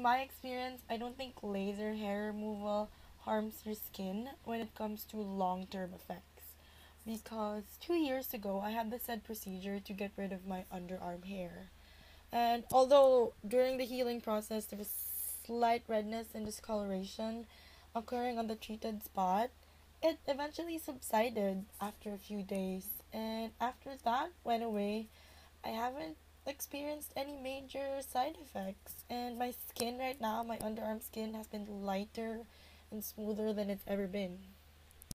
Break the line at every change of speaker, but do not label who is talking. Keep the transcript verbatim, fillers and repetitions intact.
from my experience, I don't think laser hair removal harms your skin when it comes to long-term effects. Because two years ago, I had the said procedure to get rid of my underarm hair. And although during the healing process there was slight redness and discoloration occurring on the treated spot, it eventually subsided after a few days. And after that went away, I haven't experienced any major side effects. And my skin right now, my underarm skin, has been lighter and smoother than it's ever been.